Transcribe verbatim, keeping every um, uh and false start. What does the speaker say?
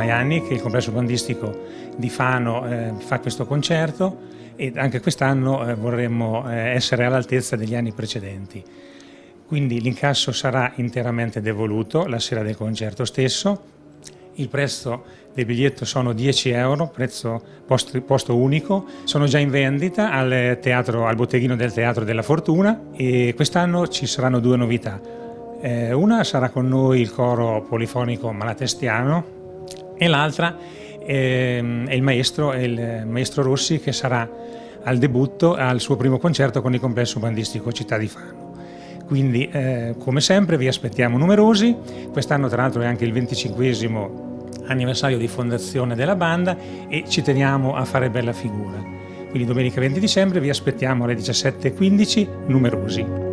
ormai anni che il complesso bandistico di Fano eh, fa questo concerto e anche quest'anno eh, vorremmo eh, essere all'altezza degli anni precedenti. Quindi l'incasso sarà interamente devoluto la sera del concerto stesso. Il prezzo del biglietto sono dieci euro, prezzo posto, posto unico. Sono già in vendita al, teatro, al botteghino del Teatro della Fortuna e quest'anno ci saranno due novità. Eh, una sarà con noi il coro polifonico Malatestiano e l'altra eh, è il maestro, è il maestro Rossi, che sarà al debutto, al suo primo concerto con il complesso bandistico Città di Fano. Quindi eh, come sempre vi aspettiamo numerosi. Quest'anno tra l'altro è anche il venticinquesimo anniversario di fondazione della banda e ci teniamo a fare bella figura. Quindi domenica venti dicembre vi aspettiamo alle diciassette e quindici numerosi.